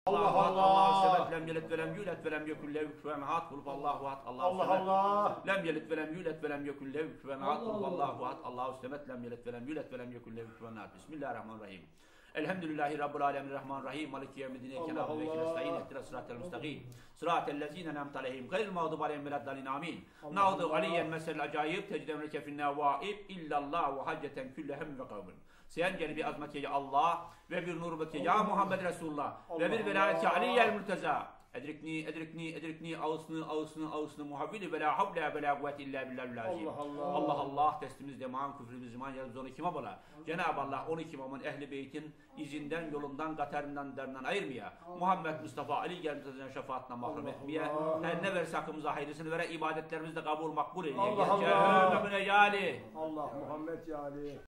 Allah Allah. Allahu semet lem yelit ve lem yulet ve lem yekun lehu kufuven ahad. Kul huvallahu ahad. Allahu semet lem yelit ve lem yulet ve lem yekun lehu kufuven ahad. Kul huvallahu ahad. Allahu semet lem yelit ve lem yulet ve lem yekun lehu kufuven ahad. Bismillahirrahmanirrahim. Elhamdülillahi Rabbil alemin rahmanirrahim. Maliki yevmiddin. İyyâke na'budu ve iyyâke nestaîn. İhdinas sıratal mustakîm. Sıratellezîne en'amte aleyhim gayril mağdûbi aleyhim veleddâlin. Amin. Na'udu aliyen mesel acayip tecdemleke finnâvâib illallah ve hacceten küllehem ve kavmin. Seyenceli bi azmetiye Allah ve bir nurbeti ya Muhammed Resulullah ve bir velayeti Aliyyel Murteza. Edrikni ağısını muhavvili ve la havle ve la kuvvete illa billahil azim. Allah teslimiz deman küfrümüz iman yarımız onu kime bala. Cenab-ı Allah 12 imamın ehli beytin izinden yolundan katerinden derinden ayırmaya. Muhammed Mustafa Aliyyel Murteza'nın şefaatine mahrum etmeye. Her ne verse hakkımıza hayırlısını vere ibadetlerimizi de kabul makbul eyle. Allah Muhammed ya Ali.